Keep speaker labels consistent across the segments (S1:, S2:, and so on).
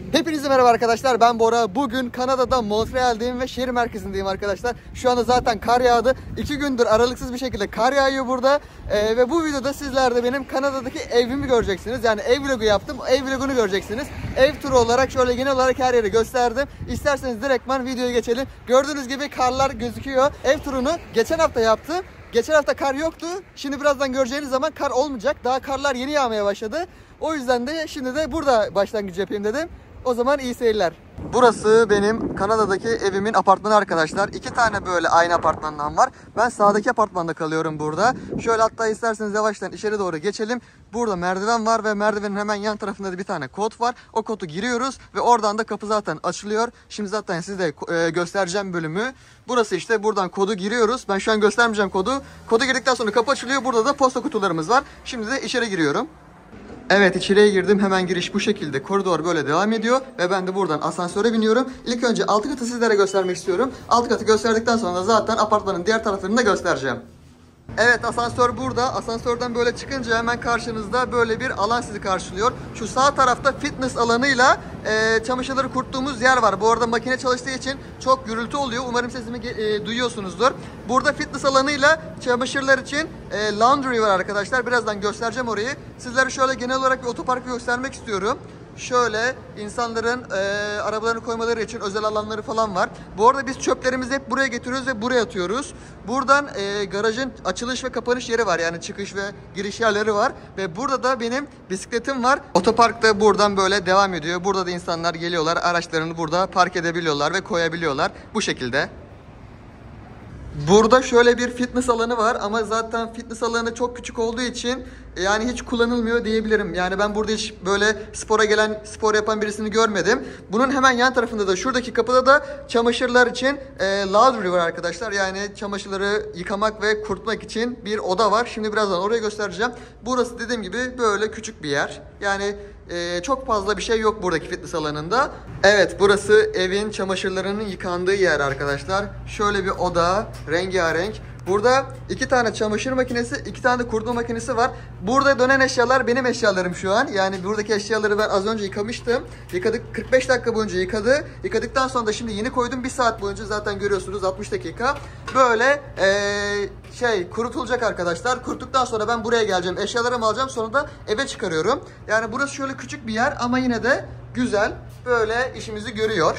S1: Hepinize merhaba arkadaşlar, ben Bora. Bugün Kanada'da Montreal'deyim ve şehir merkezindeyim arkadaşlar. Şu anda zaten kar yağdı. 2 gündür aralıksız bir şekilde kar yağıyor burada. Ve bu videoda sizler de benim Kanada'daki evimi göreceksiniz. Yani ev vlogu yaptım, ev vlogunu göreceksiniz. Ev turu olarak şöyle genel olarak her yeri gösterdim. İsterseniz direktman videoya geçelim. Gördüğünüz gibi karlar gözüküyor. Ev turunu geçen hafta yaptım. Geçen hafta kar yoktu. Şimdi birazdan göreceğiniz zaman kar olmayacak. Daha karlar yeni yağmaya başladı. O yüzden de şimdi de burada başlangıç yapayım dedim. O zaman iyi seyirler. Burası benim Kanada'daki evimin apartmanı arkadaşlar. 2 tane böyle aynı apartmandan var. Ben sağdaki apartmanda kalıyorum burada. Şöyle hatta isterseniz yavaştan içeri doğru geçelim. Burada merdiven var ve merdivenin hemen yan tarafında da bir tane kod var. O kodu giriyoruz ve oradan da kapı zaten açılıyor. Şimdi zaten size göstereceğim bölümü. Burası işte, buradan kodu giriyoruz. Ben şu an göstermeyeceğim kodu. Kodu girdikten sonra kapı açılıyor. Burada da posta kutularımız var. Şimdi de içeri giriyorum. Evet, içeriye girdim. Hemen giriş bu şekilde. Koridor böyle devam ediyor. Ve ben de buradan asansöre biniyorum. İlk önce alt katı sizlere göstermek istiyorum. Alt katı gösterdikten sonra zaten apartmanın diğer taraflarını da göstereceğim. Evet, asansör burada. Asansörden böyle çıkınca hemen karşınızda böyle bir alan sizi karşılıyor. Şu sağ tarafta fitness alanıyla çamaşırları kuruttuğumuz yer var. Bu arada makine çalıştığı için çok gürültü oluyor. Umarım sesimi duyuyorsunuzdur. Burada fitness alanıyla çamaşırlar için laundry var arkadaşlar. Birazdan göstereceğim orayı. Sizlere şöyle genel olarak bir otoparkı göstermek istiyorum. Şöyle insanların arabalarını koymaları için özel alanları falan var. Bu arada biz çöplerimizi hep buraya getiriyoruz ve buraya atıyoruz. Buradan garajın açılış ve kapanış yeri var. Yani çıkış ve giriş yerleri var. Ve burada da benim bisikletim var. Otopark da buradan böyle devam ediyor. Burada da insanlar geliyorlar. Araçlarını burada park edebiliyorlar ve koyabiliyorlar. Bu şekilde. Burada şöyle bir fitness alanı var ama zaten fitness alanı çok küçük olduğu için yani hiç kullanılmıyor diyebilirim. Yani ben burada hiç böyle spora gelen, spor yapan birisini görmedim. Bunun hemen yan tarafında da şuradaki kapıda da çamaşırlar için laundry var arkadaşlar. Yani çamaşırları yıkamak ve kurutmak için bir oda var. Şimdi birazdan oraya göstereceğim. Burası dediğim gibi böyle küçük bir yer. Yani çok fazla bir şey yok buradaki fitness alanında. Evet, burası evin çamaşırlarının yıkandığı yer arkadaşlar. Şöyle bir oda, rengarenk. Burada 2 tane çamaşır makinesi, 2 tane de kurutma makinesi var. Burada dönen eşyalar benim eşyalarım şu an. Yani buradaki eşyaları ben az önce yıkamıştım. Yıkadık, 45 dakika boyunca yıkadı. Yıkadıktan sonra da şimdi yeni koydum. 1 saat boyunca zaten görüyorsunuz, 60 dakika. Böyle kurutulacak arkadaşlar. Kuruttuktan sonra ben buraya geleceğim. Eşyalarımı alacağım, sonra da eve çıkarıyorum. Yani burası şöyle küçük bir yer ama yine de güzel. Böyle işimizi görüyor.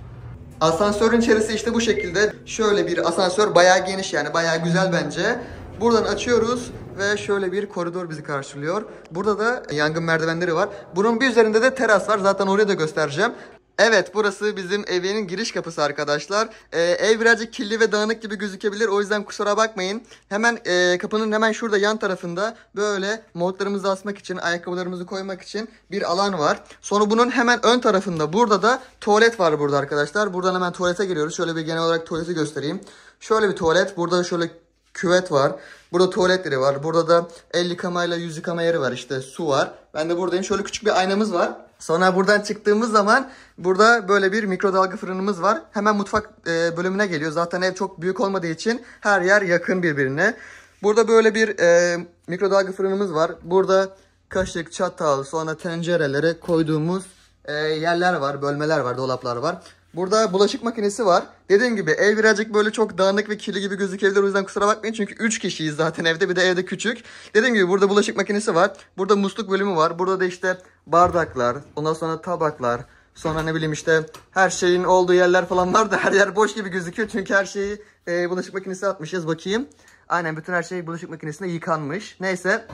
S1: Asansörün içerisi işte bu şekilde. Şöyle bir asansör, bayağı geniş, yani bayağı güzel bence. Buradan açıyoruz ve şöyle bir koridor bizi karşılıyor. Burada da yangın merdivenleri var. Bunun bir üzerinde de teras var. Zaten orayı da göstereceğim. Evet, burası bizim evinin giriş kapısı arkadaşlar. Ev birazcık kirli ve dağınık gibi gözükebilir. O yüzden kusura bakmayın. Hemen kapının hemen şurada yan tarafında böyle montlarımızı asmak için, ayakkabılarımızı koymak için bir alan var. Sonra bunun hemen ön tarafında burada da tuvalet var burada arkadaşlar. Buradan hemen tuvalete giriyoruz. Şöyle bir genel olarak tuvaleti göstereyim. Şöyle bir tuvalet. Burada şöyle küvet var. Burada tuvaletleri var. Burada da el yıkamayla yüz yıkama yeri var. İşte su var. Ben de buradayım. Şöyle küçük bir aynamız var. Sonra buradan çıktığımız zaman burada böyle bir mikrodalga fırınımız var. Hemen mutfak bölümüne geliyor. Zaten ev çok büyük olmadığı için her yer yakın birbirine. Burada böyle bir mikrodalga fırınımız var. Burada kaşık, çatal, sonra tencerelere koyduğumuz yerler var, bölmeler var, dolaplar var. Burada bulaşık makinesi var. Dediğim gibi ev birazcık böyle çok dağınık ve kirli gibi gözükebilir. O yüzden kusura bakmayın. Çünkü 3 kişiyiz zaten evde. Bir de evde küçük. Dediğim gibi burada bulaşık makinesi var. Burada musluk bölümü var. Burada da işte bardaklar, ondan sonra tabaklar, sonra ne bileyim işte her şeyin olduğu yerler falan var da her yer boş gibi gözüküyor. Çünkü her şeyi bulaşık makinesine atmışız. Bakayım. Aynen, bütün her şey bulaşık makinesinde yıkanmış. Neyse.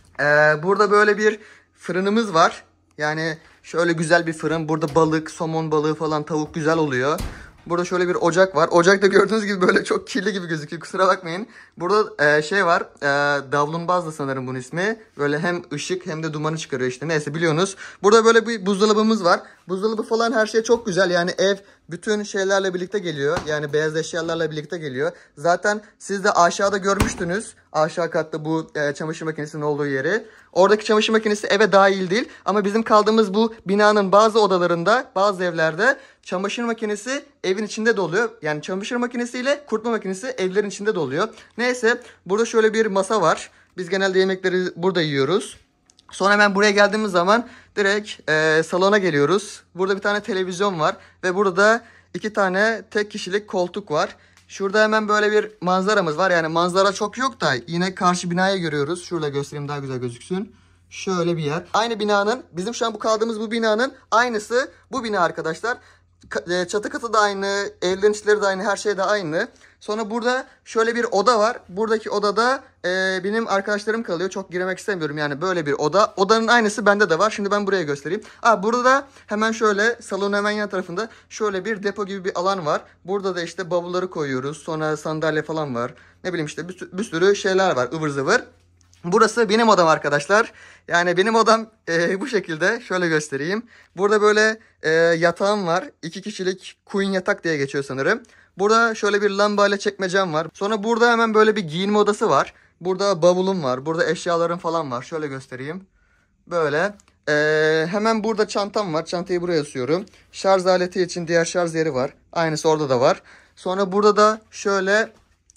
S1: Burada böyle bir fırınımız var. Yani şöyle güzel bir fırın. Burada balık, somon balığı falan, tavuk güzel oluyor. Burada şöyle bir ocak var. Ocakta gördüğünüz gibi böyle çok kirli gibi gözüküyor. Kusura bakmayın. Burada var. Davlumbaz da sanırım bunun ismi. Böyle hem ışık hem de dumanı çıkarıyor işte. Neyse, biliyorsunuz. Burada böyle bir buzdolabımız var. Buzdolabı falan, her şey çok güzel. Yani ev bütün şeylerle birlikte geliyor. Yani beyaz eşyalarla birlikte geliyor. Zaten siz de aşağıda görmüştünüz. Aşağı katta bu çamaşır makinesinin olduğu yeri. Oradaki çamaşır makinesi eve dahil değil. Ama bizim kaldığımız bu binanın bazı odalarında, bazı evlerde çamaşır makinesi evin içinde de oluyor. Yani çamaşır makinesiyle kurutma makinesi evlerin içinde de oluyor. Neyse, burada şöyle bir masa var. Biz genelde yemekleri burada yiyoruz. Sonra hemen buraya geldiğimiz zaman direkt salona geliyoruz. Burada bir tane televizyon var ve burada 2 tane tek kişilik koltuk var. Şurada hemen böyle bir manzaramız var. Yani manzara çok yok da yine karşı binayı görüyoruz. Şurada göstereyim daha güzel gözüksün. Şöyle bir yer. Aynı binanın, bizim şu an bu kaldığımız bu binanın aynısı bu bina arkadaşlar. Çatı katı da aynı, evlerin içleri de aynı, her şey de aynı. Sonra burada şöyle bir oda var. Buradaki odada benim arkadaşlarım kalıyor. Çok girmek istemiyorum yani, böyle bir oda. Odanın aynısı bende de var. Şimdi ben buraya göstereyim. Burada da hemen şöyle salonun hemen yan tarafında şöyle bir depo gibi bir alan var. Burada da işte bavulları koyuyoruz. Sonra sandalye falan var. Ne bileyim işte bir sürü şeyler var, ıvır zıvır. Burası benim odam arkadaşlar. Yani benim odam bu şekilde. Şöyle göstereyim. Burada böyle yatağım var. 2 kişilik queen yatak diye geçiyor sanırım. Burada şöyle bir lambayla çekmecem var. Sonra burada hemen böyle bir giyinme odası var. Burada bavulum var. Burada eşyalarım falan var. Şöyle göstereyim. Böyle. Hemen burada çantam var. Çantayı buraya asıyorum. Şarj aleti için diğer şarj yeri var. Aynısı orada da var. Sonra burada da şöyle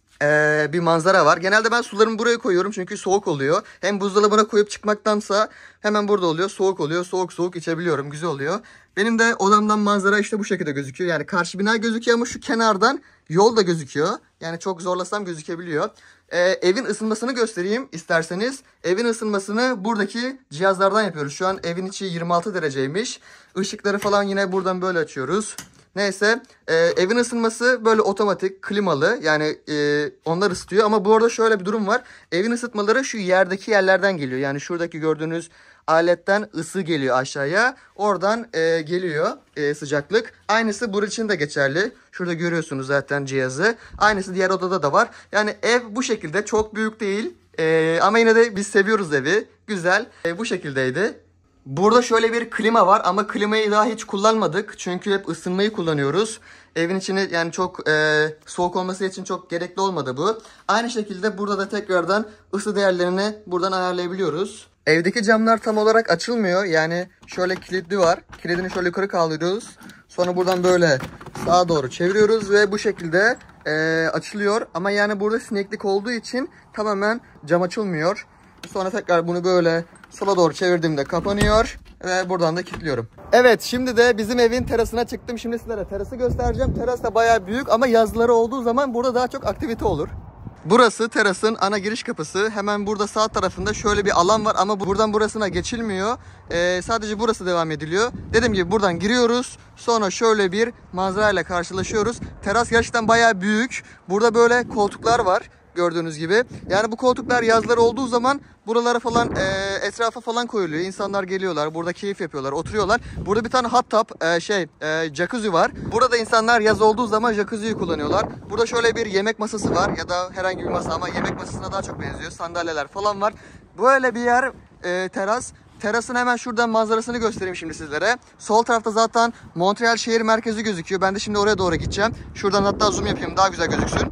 S1: bir manzara var. Genelde ben sularımı buraya koyuyorum çünkü soğuk oluyor. Hem buzdolabına koyup çıkmaktansa hemen burada oluyor. Soğuk oluyor. Soğuk soğuk içebiliyorum. Güzel oluyor. Benim de odamdan manzara işte bu şekilde gözüküyor. Yani karşı bina gözüküyor ama şu kenardan yol da gözüküyor. Yani çok zorlasam gözükebiliyor. Evin ısınmasını göstereyim isterseniz. Evin ısınmasını buradaki cihazlardan yapıyoruz. Şu an evin içi 26 dereceymiş. Işıkları falan yine buradan böyle açıyoruz. Neyse evin ısınması böyle otomatik klimalı, yani onlar ısıtıyor ama bu arada şöyle bir durum var. Evin ısıtmaları şu yerdeki yerlerden geliyor. Yani şuradaki gördüğünüz aletten ısı geliyor aşağıya, oradan geliyor sıcaklık. Aynısı bunun için de geçerli. Şurada görüyorsunuz zaten cihazı. Aynısı diğer odada da var. Yani ev bu şekilde, çok büyük değil ama yine de biz seviyoruz evi. Güzel, bu şekildeydi. Burada şöyle bir klima var ama klimayı daha hiç kullanmadık. Çünkü hep ısınmayı kullanıyoruz. Evin içini yani çok soğuk olması için çok gerekli olmadı bu. Aynı şekilde burada da tekrardan ısı değerlerini buradan ayarlayabiliyoruz. Evdeki camlar tam olarak açılmıyor. Yani şöyle kilitli var. Kilidini şöyle yukarı kaldırıyoruz. Sonra buradan böyle sağa doğru çeviriyoruz ve bu şekilde açılıyor. Ama yani burada sineklik olduğu için tamamen cam açılmıyor. Sonra tekrar bunu böyle sola doğru çevirdiğimde kapanıyor ve buradan da kilitliyorum. Evet, şimdi de bizim evin terasına çıktım. Şimdi sizlere terası göstereceğim. Teras da bayağı büyük ama yazları olduğu zaman burada daha çok aktivite olur. Burası terasın ana giriş kapısı. Hemen burada sağ tarafında şöyle bir alan var ama buradan burasına geçilmiyor. Sadece burası devam ediliyor. Dediğim gibi buradan giriyoruz. Sonra şöyle bir manzarayla karşılaşıyoruz. Teras gerçekten bayağı büyük. Burada böyle koltuklar var. Gördüğünüz gibi. Yani bu koltuklar yazları olduğu zaman buralara falan etrafa falan koyuluyor. İnsanlar geliyorlar. Burada keyif yapıyorlar. Oturuyorlar. Burada bir tane hot tub jacuzzi var. Burada insanlar yaz olduğu zaman jacuzziyi kullanıyorlar. Burada şöyle bir yemek masası var. Ya da herhangi bir masa ama yemek masasına daha çok benziyor. Sandalyeler falan var. Böyle bir yer teras. Terasın hemen şuradan manzarasını göstereyim şimdi sizlere. Sol tarafta zaten Montreal şehir merkezi gözüküyor. Ben de şimdi oraya doğru gideceğim. Şuradan hatta zoom yapayım daha güzel gözüksün.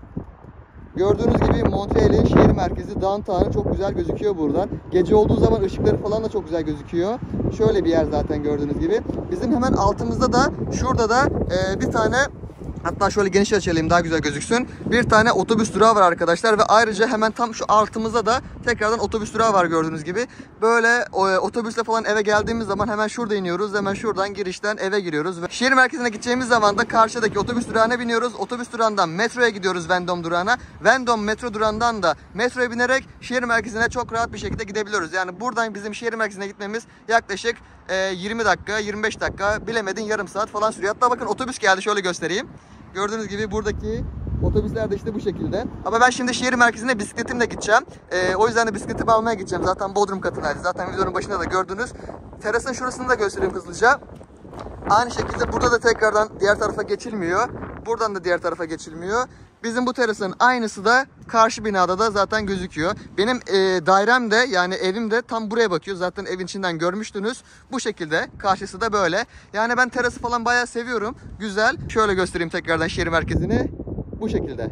S1: Gördüğünüz gibi Montreal'in şehir merkezi downtown'ı çok güzel gözüküyor buradan. Gece olduğu zaman ışıkları falan da çok güzel gözüküyor. Şöyle bir yer zaten gördüğünüz gibi. Bizim hemen altımızda da şurada da bir tane, hatta şöyle geniş açalım daha güzel gözüksün, bir tane otobüs durağı var arkadaşlar ve ayrıca hemen tam şu altımızda da tekrardan otobüs durağı var gördüğünüz gibi. Böyle otobüsle falan eve geldiğimiz zaman hemen şurada iniyoruz. Hemen şuradan girişten eve giriyoruz. Ve şehir merkezine gideceğimiz zaman da karşıdaki otobüs durağına biniyoruz. Otobüs durağından metroya gidiyoruz, Vendôme durağına. Vendôme metro durağından da metroya binerek şehir merkezine çok rahat bir şekilde gidebiliyoruz. Yani buradan bizim şehir merkezine gitmemiz yaklaşık 20 dakika, 25 dakika, bilemedin yarım saat falan sürüyor. Hatta bakın otobüs geldi, şöyle göstereyim. Gördüğünüz gibi buradaki otobüsler de işte bu şekilde. Ama ben şimdi şehir merkezine bisikletimle gideceğim. O yüzden de bisikletimi almaya gideceğim. Zaten Bodrum katındaydı. Zaten videonun başında da gördünüz. Terasın şurasını da göstereyim hızlıca. Aynı şekilde burada da tekrardan diğer tarafa geçilmiyor. Buradan da diğer tarafa geçilmiyor. Bizim bu terasın aynısı da karşı binada da zaten gözüküyor. Benim dairem de yani evim de tam buraya bakıyor. Zaten evin içinden görmüştünüz. Bu şekilde. Karşısı da böyle. Yani ben terası falan bayağı seviyorum. Güzel. Şöyle göstereyim tekrardan şehir merkezini. Bu şekilde.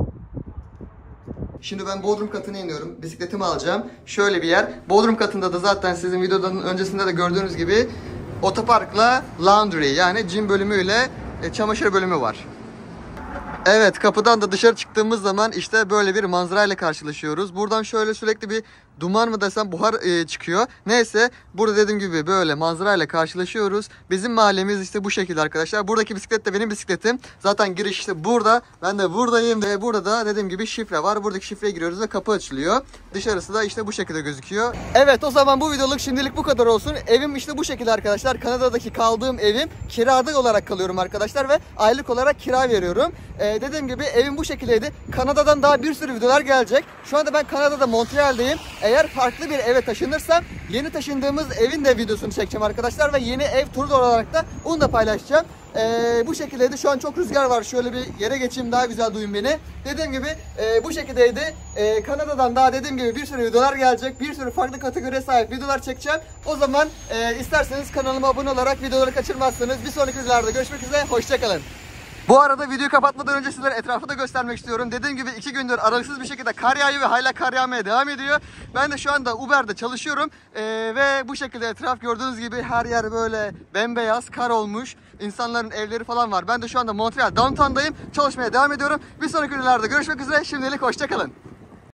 S1: Şimdi ben Bodrum katına iniyorum. Bisikletimi alacağım. Şöyle bir yer. Bodrum katında da zaten sizin videonun öncesinde de gördüğünüz gibi otoparkla laundry yani gym bölümüyle çamaşır bölümü var. Evet, kapıdan da dışarı çıktığımız zaman işte böyle bir manzarayla karşılaşıyoruz. Buradan şöyle sürekli bir duman mı desem buhar çıkıyor. Neyse, burada dediğim gibi böyle manzarayla karşılaşıyoruz. Bizim mahallemiz işte bu şekilde arkadaşlar. Buradaki bisiklet de benim bisikletim. Zaten giriş işte burada. Ben de buradayım ve burada da dediğim gibi şifre var. Buradaki şifreye giriyoruz ve kapı açılıyor. Dışarısı da işte bu şekilde gözüküyor. Evet, o zaman bu videoluk şimdilik bu kadar olsun. Evim işte bu şekilde arkadaşlar. Kanada'daki kaldığım evim, kirada olarak kalıyorum arkadaşlar ve aylık olarak kira veriyorum. Dediğim gibi evim bu şekildeydi. Kanada'dan daha bir sürü videolar gelecek. Şu anda ben Kanada'da Montreal'deyim. Eğer farklı bir eve taşınırsam yeni taşındığımız evin de videosunu çekeceğim arkadaşlar ve yeni ev turu olarak da onu da paylaşacağım. Bu şekildeydi. Şu an çok rüzgar var. Şöyle bir yere geçeyim, daha güzel duyun beni. Dediğim gibi bu şekildeydi. Kanada'dan daha dediğim gibi bir sürü videolar gelecek. Bir sürü farklı kategoriye sahip videolar çekeceğim. O zaman isterseniz kanalıma abone olarak videoları kaçırmazsınız. Bir sonraki videolarda görüşmek üzere. Hoşçakalın. Bu arada videoyu kapatmadan önce sizlere etrafı da göstermek istiyorum. Dediğim gibi 2 gündür aralıksız bir şekilde kar yağıyor ve hala kar yağmaya devam ediyor. Ben de şu anda Uber'de çalışıyorum. Ve bu şekilde etraf gördüğünüz gibi her yer böyle bembeyaz kar olmuş. İnsanların evleri falan var. Ben de şu anda Montreal Downtown'dayım. Çalışmaya devam ediyorum. Bir sonraki videolarda görüşmek üzere. Şimdilik hoşçakalın.